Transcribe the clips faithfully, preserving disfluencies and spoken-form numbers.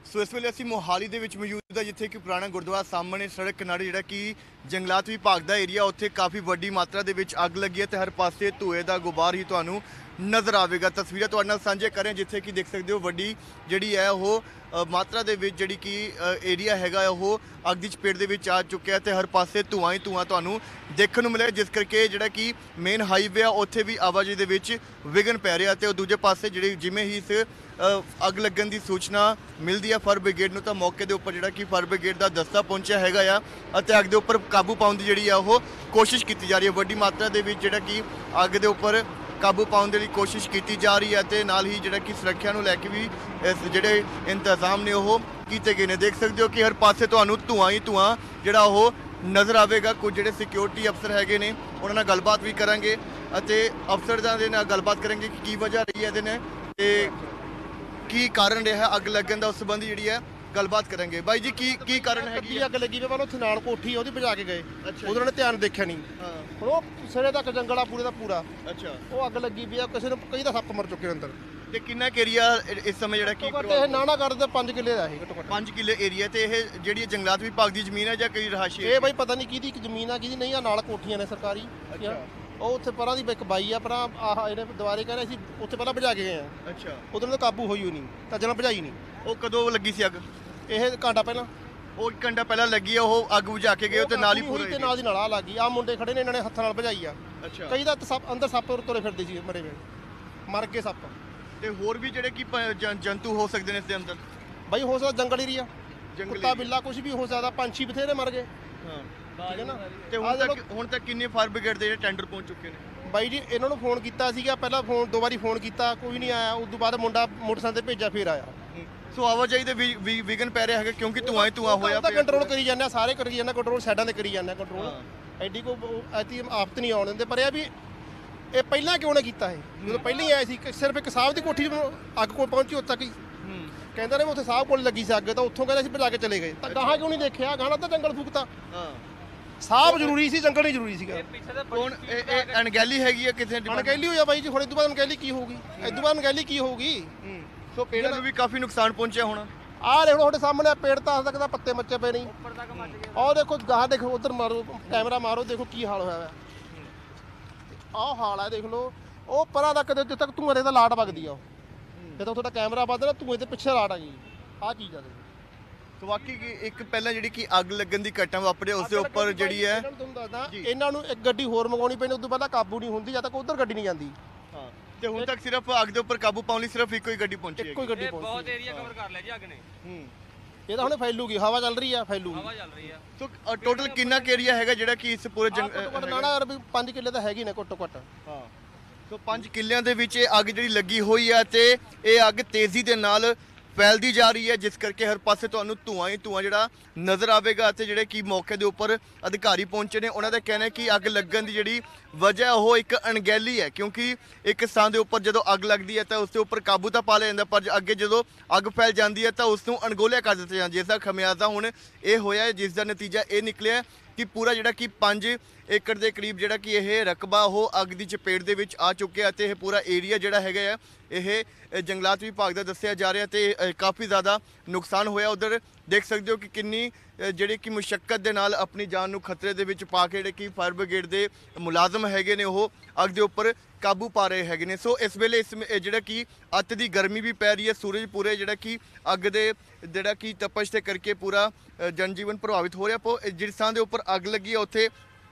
ਸੋ ਇਸ ਵੇਲੇ ਅਸੀਂ ਮੋਹਾਲੀ ਦੇ ਵਿੱਚ ਮੌਜੂਦ ਹਾਂ, ਜਿੱਥੇ ਕਿ ਪੁਰਾਣਾ ਗੁਰਦੁਆਰਾ ਸਾਹਮਣੇ ਸੜਕ ਕਿਨਾਰੇ ਜਿਹੜਾ ਕਿ ਜੰਗਲਾਤ ਵਿਭਾਗ ਦਾ ਏਰੀਆ, ਉੱਥੇ ਕਾਫੀ ਵੱਡੀ ਮਾਤਰਾ ਦੇ ਵਿੱਚ ਅੱਗ ਲੱਗੀ ਹੈ ਤੇ ਹਰ ਪਾਸੇ ਧੂਏ ਦਾ ਗੁਬਾਰ ਹੀ ਤੁਹਾਨੂੰ ਨਜ਼ਰ ਆਵੇਗਾ। ਤਸਵੀਰਾਂ ਤੁਹਾਡੇ ਨਾਲ ਸਾਂਝੇ ਕਰ ਰਹੇ ਹਾਂ, ਜਿੱਥੇ ਕਿ ਦੇਖ ਸਕਦੇ ਹੋ ਵੱਡੀ ਜਿਹੜੀ ਹੈ ਉਹ ਮਾਤਰਾ ਦੇ ਵਿੱਚ ਜਿਹੜੀ ਕਿ ਏਰੀਆ ਹੈਗਾ ਉਹ ਅੱਗ ਦੀ ਚਪੇਟ ਦੇ ਵਿੱਚ ਆ ਚੁੱਕਿਆ ਤੇ ਹਰ ਪਾਸੇ ਧੂਆਂ ਹੀ ਧੂਆਂ ਤੁਹਾਨੂੰ ਦੇਖਣ ਨੂੰ ਮਿਲਿਆ, ਜਿਸ ਕਰਕੇ ਜਿਹੜਾ ਕਿ ਮੇਨ ਹਾਈਵੇ ਆ ਉੱਥੇ ਵੀ ਆਵਾਜਾਈ ਦੇ ਵਿੱਚ ਵਿਘਨ ਪੈ ਰਿਹਾ ਤੇ ਉਹ ਦੂਜੇ ਪਾਸੇ ਜਿਹੜੀ ਜਿਵੇਂ ਹੀ ਇਸ ਅੱਗ ਲੱਗਣ ਦੀ ਸੂਚਨਾ ਮਿਲਦੀ ਹੈ ਫਾਇਰ ਬ੍ਰਿਗੇਡ ਨੂੰ, ਤਾਂ ਮੌਕੇ ਦੇ ਉੱਪਰ ਜਿਹੜਾ ਕਿ ਫਾਇਰ ਬ੍ਰਿਗੇਡ ਦਾ ਦਸਤਾ ਪਹੁੰਚਿਆ ਹੈਗਾ ਆ ਅਤੇ ਅੱਗ ਦੇ ਉੱਪਰ ਕਾਬੂ ਪਾਉਣ ਦੀ ਜਿਹੜੀ ਆ ਉਹ ਕੋਸ਼ਿਸ਼ ਕੀਤੀ ਜਾ ਰਹੀ ਹੈ। ਵੱਡੀ ਮਾਤਰਾ ਦੇ ਵਿੱਚ ਜਿਹੜਾ ਕਿ ਅੱਗ ਦੇ ਉੱਪਰ ਕਾਬੂ ਪਾਉਣ ਦੇ ਲਈ ਕੋਸ਼ਿਸ਼ ਕੀਤੀ ਜਾ ਰਹੀ ਹੈ ਤੇ ਨਾਲ ਹੀ ਜਿਹੜਾ ਕਿ ਸੁਰੱਖਿਆ ਨੂੰ ਲੈ ਕੇ ਵੀ ਇਸ ਜਿਹੜੇ ਇੰਤਜ਼ਾਮ ਨੇ ਉਹ ਕੀਤੇ ਗਏ ਨੇ। ਦੇਖ ਸਕਦੇ ਹੋ ਕਿ ਹਰ ਪਾਸੇ ਤੁਹਾਨੂੰ ਧੂਆਂ ਹੀ ਧੂਆਂ ਜਿਹੜਾ ਉਹ ਨਜ਼ਰ ਆਵੇਗਾ। ਕੁਝ ਜਿਹੜੇ ਸਿਕਿਉਰਿਟੀ ਅਫਸਰ ਹੈਗੇ ਨੇ ਉਹਨਾਂ ਨਾਲ ਗੱਲਬਾਤ ਵੀ ਕਰਾਂਗੇ ਅਤੇ ਅਫਸਰਾਂ ਦੇ ਨਾਲ ਗੱਲਬਾਤ ਕਰਾਂਗੇ ਕਿ ਕੀ ਵਜ੍ਹਾ ਰਹੀ ਹੈ ਇਹਦੇ ਨੇ ਤੇ ਕੀ ਕਾਰਨ ਰਿਹਾ ਅੱਗ ਲੱਗਣ ਦਾ, ਉਸ ਸੰਬੰਧੀ ਜਿਹੜੀ ਹੈ ਗੱਲਬਾਤ ਕਰਾਂਗੇ। ਬਾਈ ਜੀ ਕੀ ਕੀ ਕਾਰਨ ਹੈ ਕੀ ਅੱਗ ਲੱਗੀ? ਵੇ ਪਹਿਲਾਂ ਉੱਥੇ ਨਾਲ ਕੋਠੀ ਉਹਦੀ ਬਚਾ ਕੇ ਗਏ, ਉਹਨਾਂ ਨੇ ਧਿਆਨ ਦੇਖਿਆ ਨਹੀਂ। ਹੁਣ ਉਹ ਸਿਰੇ ਤੱਕ ਜੰਗਲ ਆ ਪੂਰੇ ਦਾ ਪੂਰਾ। ਅੱਛਾ, ਉਹ ਅੱਗ ਲੱਗੀ ਵੀ ਆ, ਕਿਸੇ ਨੂੰ ਕਈ ਦਾ ਸੱਪ ਮਰ ਚੁੱਕੇ ਅੰਦਰ। ਤੇ ਕਿੰਨਾ ਏਰੀਆ ਇਸ ਸਮੇਂ ਜਿਹੜਾ ਕੀ ਇਹ ਨਾਣਾ ਕਰਦੇ ਪੰਜ ਕਿੱਲੇ ਦਾ ਇਹ ਘੱਟੋ ਘੱਟ ਪੰਜ ਕਿੱਲੇ ਏਰੀਆ ਤੇ ਇਹ ਜਿਹੜੀ ਜੰਗਲਾਤ ਵਿਭਾਗ ਦੀ ਜ਼ਮੀਨ ਹੈ ਜਾਂ ਕੋਈ ਰਹਾਇਸ਼ੀ? ਇਹ ਬਾਈ ਪਤਾ ਨਹੀਂ ਕਿਹਦੀ ਜ਼ਮੀਨ ਆ ਕਿਹਦੀ ਨਹੀਂ ਆ, ਨਾਲ ਕੋਠੀਆਂ ਨੇ ਸਰਕਾਰੀ। ਉਹ ਉੱਥੇ ਪਰਾਂ ਦੀ ਇੱਕ ਬਾਈ ਆ ਪਰਾਂ ਆਹ ਜਿਹੜੇ ਦੁਆਰੇ ਕਹਿੰਦੇ ਸੀ ਉੱਥੇ ਪਹਿਲਾਂ ਭਜਾ ਕੇ ਗਏ ਆ। ਅੱਛਾ, ਉਦੋਂ ਤਾਂ ਕਾਬੂ ਹੋਈ ਹੋਈ ਨਹੀਂ, ਤਾਂ ਜਨਾਂ ਭਜਾਈ ਨਹੀਂ। ਉਹ ਕਦੋਂ ਲੱਗੀ ਸੀ ਅੱਗ? ਇਹ ਘੰਟਾ ਪਹਿਲਾਂ। ਉਹ ਇੱਕ ਘੰਟਾ ਪਹਿਲਾਂ ਲੱਗੀ ਆ, ਉਹ ਅੱਗ ਬੁਝਾ ਕੇ ਗਏ ਤੇ ਨਾਲ ਹੀ ਪੂਰੇ ਤੇ ਨਾਲ ਦੀ ਨਾਲ ਆ ਲੱਗੀ। ਆ ਮੁੰਡੇ ਖੜੇ ਨੇ, ਇਹਨਾਂ ਨੇ ਹੱਥਾਂ ਨਾਲ ਭਜਾਈ ਆ। ਅੱਛਾ, ਕਈ ਦਾ ਸੱਪ ਅੰਦਰ ਸੱਪ ਤੁਰੇ ਫਿਰਦੇ ਸੀ ਮਰੇ ਵੇ, ਮਰ ਕੇ ਸੱਪ। ਤੇ ਹੋਰ ਵੀ ਜਿਹੜੇ ਕਿ ਜੰਤੂ ਹੋ ਸਕਦੇ ਨੇ ਇਸ ਦੇ ਅੰਦਰ? ਬਾਈ ਹੋ ਸਕਦਾ ਜੰਗਲ ਏਰੀਆ, ਕੁੱਤਾ ਬਿੱਲਾ ਕੁਝ ਵੀ ਹੋ ਸਕਦਾ, ਪੰਛੀ ਬਥੇਰੇ ਮਰ ਗਏ। ਹਾਂ ਠੀਕ ਹੈ ਨਾ। ਤੇ ਹੁਣ ਤੱਕ ਹੁਣ ਤੱਕ ਕਿੰਨੇ ਫਾਇਰ ਬ੍ਰਿਗੇਡ ਦੇ ਜਿਹੜੇ ਟੈਂਡਰ ਪਹੁੰਚ ਚੁੱਕੇ ਨੇ? ਬਾਈ ਜੀ ਇਹਨਾਂ ਨੂੰ ਫੋਨ ਕੀਤਾ ਸੀਗਾ ਪਹਿਲਾਂ, ਫੋਨ ਦੋ ਵਾਰੀ ਫੋਨ ਕੀਤਾ, ਕੋਈ ਨਹੀਂ ਆਇਆ। ਉਸ ਤੋਂ ਬਾਅਦ ਮੁੰਡਾ ਮੋਟਰਸਾਈਕਲ ਤੇ ਭੇਜਿਆ, ਫਿਰ ਆਇਆ। ਸੋ ਆਵਾਜਾਈ ਦੇ ਵੀ ਵਿਘਨ ਪੈ ਰਿਹਾ ਹੈਗਾ ਕਿਉਂਕਿ ਧੂਆਂ ਹੀ ਧੂਆਂ ਹੋਇਆ ਪਿਆ। ਕੰਟਰੋਲ ਕਰੀ ਜਾਂਦੇ ਆ, ਸਾਰੇ ਕਰੀ ਜਾਂਦੇ, ਕੰਟਰੋਲ ਸਾਈਡਾਂ ਤੇ ਕਰੀ ਜਾਂਦੇ ਕੰਟਰੋਲ। ਐਡੀ ਕੋ ਐਤੀ ਆਫਤ ਨਹੀਂ ਆਉਣ ਦਿੰਦੇ। ਪਰ ਇਹ ਵੀ ਇਹ ਪਹਿਲਾਂ ਕਿਉਂ ਨਾ ਕੀਤਾ ਇਹ? ਜਦੋਂ ਪਹਿਲਾਂ ਹੀ ਆਏ ਸੀ ਸਿਰਫ ਇੱਕ ਸਾਹਿਬ ਦੀ ਕੋਠੀ ਅੱਗ ਕੋਲ ਪਹੁੰਚੀ ਉੱਥੇ ਤੱਕ ਹੀ ਕਹਿੰਦੇ ਨੇ ਉੱਥੇ ਸਾਹਿਬ ਕੋਲ ਲੱਗੀ ਸੀ ਅੱਗ, ਤਾਂ ਉੱਥੋਂ ਕਹਿੰਦੇ ਅਸੀਂ ਭਜਾ ਕੇ ਚਲੇ ਗਏ। ਤਾਂ ਗਾਹਾਂ ਕਿਉਂ ਨਹੀਂ ਦੇਖਿਆ? ਗਾਣਾ ਤਾਂ ਜੰਗਲ ਫੂਕਤਾ। ਸਾਹਬ ਜ਼ਰੂਰੀ ਸੀ, ਜੰਗਲ ਨਹੀਂ ਜ਼ਰੂਰੀ ਸੀਗਾ। ਹੁਣ ਇਹ ਅਣਗਹਿਲੀ ਹੈਗੀ ਆ ਕਿਸੇ ਦੀ? ਅਣਗਹਿਲੀ ਹੋਇਆ ਬਾਈ ਜੀ। ਹੁਣ ਇਹ ਤੋਂ ਬਾਅਦ ਅਣਗਹਿਲੀ ਕੀ ਹੋਊਗੀ? ਇਹ ਤੋਂ ਬਾਅਦ ਅਣਗਹਿਲੀ ਕੀ ਹੋਊਗੀ? ਸੋ ਪੇੜਾਂ ਨੂੰ ਵੀ ਕਾਫੀ ਨੁਕਸਾਨ ਪਹੁੰਚਿਆ ਹੋਣਾ। ਆਹ ਦੇਖੋ ਤੁਹਾਡੇ ਸਾਹਮਣੇ ਪੇੜ ਤਾਂ ਤੱਕ ਦਾ ਪੱਤੇ ਮੱਚੇ ਪਏ ਨਹੀਂ। ਆਹ ਦੇਖੋ ਗਾਹ ਦੇਖੋ, ਉਧਰ ਮਾਰੋ ਕੈਮਰਾ ਮਾਰੋ, ਦੇਖੋ ਕੀ ਹਾਲ ਹੋਇਆ ਵਾ। ਆਹ ਹਾਲ ਹੈ ਦੇਖ ਲਓ। ਉਹ ਪਰਾਂ ਤੱਕ ਜਿੱਥੇ ਤੱਕ ਧੂਏ ਦਾ ਲਾਟ ਵਗਦੀ ਆ, ਉਹ ਜਦੋਂ ਤੁਹਾਡਾ ਕੈਮਰਾ ਵੱਧਦਾ ਧੂਏ ਦੇ ਪਿੱਛੇ ਲਾਟ ਆ ਗਈ। ਆਹ ਚੀਜ਼ ਆ ਦੇਖੋ। ਸੋ ਵਾਕਈ ਇੱਕ ਪਹਿਲਾਂ ਜਿਹੜੀ ਕਿ ਅੱਗ ਲੱਗਣ ਦੀ ਘਟਨਾ ਵਾਪਰੀ ਉਸ ਦੇ ਉੱਪਰ ਜਿਹੜੀ ਹੈ ਤੁਹਾਨੂੰ ਦੱਸਦਾ, ਇਹਨਾਂ ਨੂੰ ਇੱਕ ਗੱਡੀ ਹੋਰ ਮੰਗਾਉਣੀ ਪੈਣੀ, ਉਸ ਤੋਂ ਪਹਿਲਾਂ ਕਾਬੂ ਨਹੀਂ ਹੁੰਦੀ ਜਦ ਤੱਕ ਉਧਰ ਗੱਡੀ ਨਹੀਂ ਜਾਂਦੀ। ਹਾਂ, ਤੇ ਹੁਣ ਤੱਕ ਸਿਰਫ ਅੱਗ ਦੇ ਉੱਪਰ ਕਾਬੂ ਪਾਉਣ ਲਈ ਸਿਰਫ ਇੱਕੋ ਹੀ ਗੱਡੀ ਪਹੁੰਚੀ ਹੈ। ਇੱਕੋ ਹੀ ਗੱਡੀ ਪਹੁੰਚੀ। ਬਹੁਤ ਏਰੀਆ ਕਵਰ ਕਰ ਲਿਆ ਜੀ ਅੱਗ ਨੇ। ਹੂੰ, ਇਹ ਤਾਂ ਹੁਣ ਫੈਲੂਗੀ, ਹਵਾ ਚੱਲ ਰਹੀ ਆ, ਫੈਲੂਗੀ। ਹਵਾ ਚੱਲ ਰਹੀ ਆ। ਸੋ ਟੋਟਲ ਕਿੰਨਾ ਏਰੀਆ ਹੈਗਾ ਜਿਹੜਾ ਕਿ ਇਸ ਪੂਰੇ ਜੰਗਲ ਨਾਣਾ ਯਾਰ ਵੀ ਪੰਜ ਕਿੱਲੇ ਤਾਂ ਹੈਗੀ ਨੇ ਘੱਟੋ ਘੱਟ। ਹਾਂ, ਸੋ ਪੰਜ ਕਿੱਲਿਆਂ ਦੇ ਵਿੱਚ ਇਹ ਅੱਗ ਜਿਹੜੀ ਲੱਗੀ ਹੋਈ ਹੈ ਤੇ ਇਹ ਅੱਗ ਤੇਜ਼ੀ ਦੇ ਨਾਲ ਫੈਲਦੀ ਜਾ ਰਹੀ ਹੈ, ਜਿਸ ਕਰਕੇ ਹਰ ਪਾਸੇ ਤੁਹਾਨੂੰ ਧੂਆਂ ਹੀ ਧੂਆਂ ਜਿਹੜਾ ਨਜ਼ਰ ਆਵੇਗਾ। ਅਤੇ ਜਿਹੜੇ ਕਿ ਮੌਕੇ ਦੇ ਉੱਪਰ ਅਧਿਕਾਰੀ ਪਹੁੰਚੇ ਨੇ ਉਹਨਾਂ ਦਾ ਕਹਿਣਾ ਹੈ ਕਿ ਅੱਗ ਲੱਗਣ ਦੀ ਜਿਹੜੀ ਵਜ੍ਹਾ ਉਹ ਇੱਕ ਅਣਗਹਿਲੀ ਹੈ, ਕਿਉਂਕਿ ਇੱਕ ਸਥਾਨ ਦੇ ਉੱਪਰ ਜਦੋਂ ਅੱਗ ਲੱਗਦੀ ਹੈ ਤਾਂ ਉਸ ਦੇ ਉੱਪਰ ਕਾਬੂ ਤਾਂ ਪਾ ਲਿਆ ਜਾਂਦਾ, ਪਰ ਅੱਗੇ ਜਦੋਂ ਅੱਗ ਫੈਲ ਜਾਂਦੀ ਹੈ ਤਾਂ ਉਸ ਨੂੰ ਅਣਗੌਲਿਆ ਕਰ ਦਿੱਤਾ ਜਾਂਦਾ। ਜਿਸ ਦਾ ਖਮਿਆਜ਼ਾ ਹੁਣ ਇਹ ਹੋਇਆ, ਜਿਸ ਦਾ ਨਤੀਜਾ ਇਹ ਨਿਕਲਿਆ ਕਿ ਪੂਰਾ ਜਿਹੜਾ ਕਿ ਪੰਜ ਏਕੜ ਦੇ ਕਰੀਬ ਜਿਹੜਾ ਕਿ ਇਹ ਰਕਬਾ ਉਹ ਅੱਗ ਦੀ ਚਪੇਟ ਦੇ ਵਿੱਚ ਆ ਚੁੱਕਿਆ ਅਤੇ ਇਹ ਪੂਰਾ ਏਰੀਆ ਜਿਹੜਾ ਹੈਗਾ ਆ ਇਹ ਜੰਗਲਾਤ ਵਿਭਾਗ ਦਾ ਦੱਸਿਆ ਜਾ ਰਿਹਾ ਤੇ ਕਾਫੀ ਜ਼ਿਆਦਾ ਨੁਕਸਾਨ ਹੋਇਆ। ਉਧਰ ਦੇਖ ਸਕਦੇ ਹੋ ਕਿ ਕਿੰਨੀ ਜਿਹੜੇ ਕਿ ਮੁਸ਼ੱਕਤ ਦੇ ਨਾਲ ਆਪਣੀ ਜਾਨ ਨੂੰ ਖਤਰੇ ਦੇ ਵਿੱਚ ਪਾ ਕੇ ਜਿਹੜੇ ਕਿ ਫਾਇਰ ਬ੍ਰਿਗੇਡ ਦੇ ਮੁਲਾਜ਼ਮ ਹੈਗੇ ਨੇ ਉਹ ਅੱਗ ਦੇ ਉੱਪਰ ਕਾਬੂ ਪਾ ਰਹੇ ਹੈਗੇ ਨੇ। ਸੋ ਇਸ ਵੇਲੇ ਇਸ ਜਿਹੜਾ ਕਿ ਅੱਤ ਦੀ ਗਰਮੀ ਵੀ ਪੈ ਰਹੀ ਹੈ, ਸੂਰਜ ਪੂਰੇ ਜਿਹੜਾ ਕਿ ਅੱਗ ਦੇ ਜਿਹੜਾ ਕਿ ਤਪਸ਼ ਦੇ ਕਰਕੇ ਪੂਰਾ ਜਨਜੀਵਨ ਪ੍ਰਭਾਵਿਤ ਹੋ ਰਿਹਾ। ਪੋ ਜਿਸ ਥਾਂ ਦੇ ਉੱਪਰ ਅੱਗ ਲੱਗੀ ਹੈ ਉੱਥੇ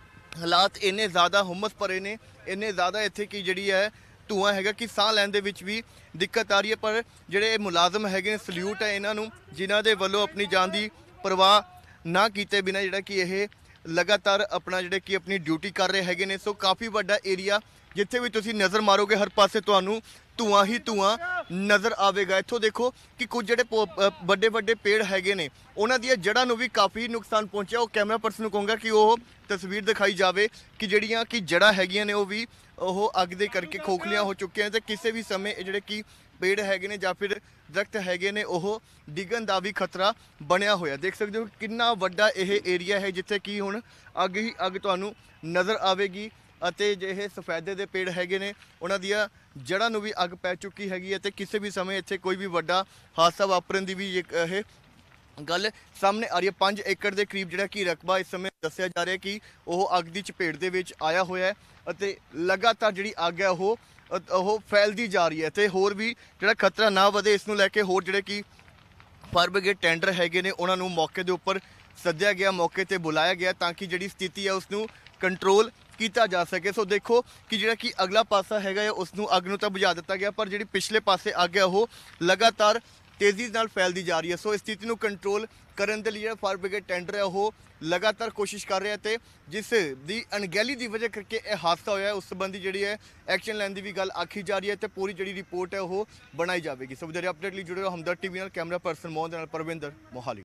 ਹਾਲਾਤ ਇੰਨੇ ਜ਼ਿਆਦਾ ਹੁਮਸ ਭਰੇ ਨੇ, ਇੰਨੇ ਜ਼ਿਆਦਾ ਇੱਥੇ ਕੀ ਜਿਹੜੀ ਹੈ ਧੂਆਂ ਹੈਗਾ ਕਿ ਸਾਹ ਲੈਣ ਦੇ ਵਿੱਚ ਵੀ ਦਿੱਕਤ ਆ ਰਹੀ ਹੈ। ਪਰ ਜਿਹੜੇ ਮੁਲਾਜ਼ਮ ਹੈਗੇ ਨੇ, ਸਲੂਟ ਹੈ ਇਹਨਾਂ ਨੂੰ, ਜਿਨ੍ਹਾਂ ਦੇ ਵੱਲੋਂ ਆਪਣੀ ਜਾਨ ਦੀ ਪਰਵਾਹ ਨਾ ਕੀਤੇ ਬਿਨਾਂ ਜਿਹੜਾ ਕਿ ਇਹ ਲਗਾਤਾਰ ਆਪਣਾ ਜਿਹੜੇ ਕਿ ਆਪਣੀ ਡਿਊਟੀ ਕਰ ਰਹੇ ਹੈਗੇ ਨੇ। ਸੋ ਕਾਫੀ ਵੱਡਾ ਏਰੀਆ, ਜਿੱਥੇ ਵੀ ਤੁਸੀਂ ਨਜ਼ਰ ਮਾਰੋਗੇ ਹਰ ਪਾਸੇ ਤੁਹਾਨੂੰ ਧੂਆਂ ਹੀ ਧੂਆਂ ਨਜ਼ਰ ਆਵੇਗਾ। ਇੱਥੋਂ ਦੇਖੋ ਕਿ ਕੁਝ ਜਿਹੜੇ ਵੱਡੇ ਵੱਡੇ ਪੇੜ ਹੈਗੇ ਨੇ ਉਹਨਾਂ ਦੀਆਂ ਜੜ੍ਹਾਂ ਨੂੰ ਵੀ ਕਾਫੀ ਨੁਕਸਾਨ ਪਹੁੰਚਿਆ। ਉਹ ਕੈਮਰਾ ਪਰਸਨ ਨੂੰ ਕਹੂੰਗਾ ਕਿ ਉਹ ਤਸਵੀਰ ਦਿਖਾਈ ਜਾਵੇ ਕਿ ਜਿਹੜੀਆਂ ਕਿ ਜੜ੍ਹਾਂ ਹੈਗੀਆਂ ਨੇ ਉਹ ਵੀ ਉਹ ਅੱਗ ਦੇ ਕਰਕੇ ਖੋਖਲੀਆਂ ਹੋ ਚੁੱਕੀਆਂ ਨੇ ਤੇ ਕਿਸੇ ਵੀ ਸਮੇਂ ਇਹ ਜਿਹੜੇ ਕਿ ਪੇੜ ਹੈਗੇ ਨੇ ਜਾਂ ਫਿਰ ਦਰਖਤ ਹੈਗੇ ਨੇ ਉਹ ਡਿੱਗਣ ਦਾ ਵੀ ਖਤਰਾ ਬਣਿਆ ਹੋਇਆ। ਦੇਖ ਸਕਦੇ ਹੋ ਕਿੰਨਾ ਵੱਡਾ ਇਹ ਏਰੀਆ ਹੈ ਜਿੱਥੇ ਕਿ ਹੁਣ ਅੱਗ ਹੀ ਅੱਗ ਤੁਹਾਨੂੰ ਨਜ਼ਰ ਆਵੇਗੀ ਅਤੇ ਜੇ ਇਹ ਸਫੈਦੇ ਦੇ ਪੇੜ ਹੈਗੇ ਨੇ ਉਹਨਾਂ ਦੀਆਂ ਜੜ੍ਹਾਂ ਨੂੰ ਵੀ ਅੱਗ ਪੈ ਚੁੱਕੀ ਹੈਗੀ ਹੈ ਤੇ ਕਿਸੇ ਵੀ ਸਮੇਂ ਇੱਥੇ ਕੋਈ ਵੀ ਵੱਡਾ ਹਾਦਸਾ ਵਾਪਰਨ ਦੀ ਵੀ ਇੱਕ ਇਹ ਗੱਲ ਸਾਹਮਣੇ ਆ ਰਹੀ ਹੈ। ਪੰਜ ਏਕੜ ਦੇ ਕਰੀਬ ਜਿਹੜਾ ਕਿ ਰਕਬਾ ਇਸ ਸਮੇਂ ਦੱਸਿਆ ਜਾ ਰਿਹਾ ਕਿ ਉਹ ਅੱਗ ਦੀ ਚਪੇਟ ਦੇ ਵਿੱਚ ਆਇਆ ਹੋਇਆ ਹੈ ਅਤੇ ਲਗਾਤਾਰ ਜਿਹੜੀ ਅੱਗ ਹੈ ਉਹ ਉਹ ਫੈਲਦੀ ਜਾ ਰਹੀ ਹੈ ਤੇ ਹੋਰ ਵੀ ਜਿਹੜਾ ਖਤਰਾ ਨਾ ਵਧੇ ਇਸ ਨੂੰ ਲੈ ਕੇ ਹੋਰ ਜਿਹੜੇ ਕਿ ਫਾਇਰ ਬ੍ਰਿਗੇਡ ਟੈਂਡਰ ਹੈਗੇ ਨੇ ਉਹਨਾਂ ਨੂੰ ਮੌਕੇ ਦੇ ਉੱਪਰ ਸੱਦਿਆ ਗਿਆ, ਮੌਕੇ ਤੇ ਬੁਲਾਇਆ ਗਿਆ ਤਾਂ ਕਿ ਜਿਹੜੀ ਸਥਿਤੀ ਹੈ ਉਸ ਨੂੰ ਕੰਟਰੋਲ ਕੀਤਾ ਜਾ ਸਕੇ। ਸੋ ਦੇਖੋ ਕਿ ਜਿਹੜਾ ਕਿ ਅਗਲਾ ਪਾਸਾ ਹੈਗਾ ਹੈ ਉਸ ਨੂੰ ਅੱਗ ਨੂੰ ਤਾਂ ਬੁਝਾ ਦਿੱਤਾ ਗਿਆ, ਪਰ ਜਿਹੜੀ ਪਿਛਲੇ ਪਾਸੇ ਅੱਗ ਹੈ ਉਹ ਲਗਾਤਾਰ ਤੇਜ਼ੀ ਨਾਲ ਫੈਲਦੀ ਜਾ ਰਹੀ ਹੈ। ਸੋ ਇਸ ਸਥਿਤੀ ਨੂੰ ਕੰਟਰੋਲ ਕਰਨ ਦੇ ਲਈ ਜਿਹੜਾ ਫਾਇਰ ਬ੍ਰਿਗੇਡ ਟੈਂਡਰ ਹੈ ਉਹ ਲਗਾਤਾਰ ਕੋਸ਼ਿਸ਼ ਕਰ ਰਿਹਾ ਤੇ ਜਿਸ ਦੀ ਅਣਗਹਿਲੀ ਦੀ ਵਜ੍ਹਾ ਕਰਕੇ ਇਹ ਹਾਦਸਾ ਹੋਇਆ ਉਸ ਸੰਬੰਧੀ ਜਿਹੜੀ ਹੈ ਐਕਸ਼ਨ ਲੈਣ ਦੀ ਵੀ ਗੱਲ ਆਖੀ ਜਾ ਰਹੀ ਹੈ ਤੇ ਪੂਰੀ ਜਿਹੜੀ ਰਿਪੋਰਟ ਹੈ ਉਹ ਬਣਾਈ ਜਾਵੇਗੀ। ਸੋ ਵਧੇਰੇ ਅਪਡੇਟ ਲਈ ਜੁੜੇ ਰਹੋ ਹਮਦਰਦ ਟੀਵੀ ਨਾਲ। ਕੈਮਰਾ ਪਰਸਨ ਮੋਹਨ ਦੇ ਨਾਲ ਪਰਵਿੰਦਰ, ਮੋਹਾਲੀ।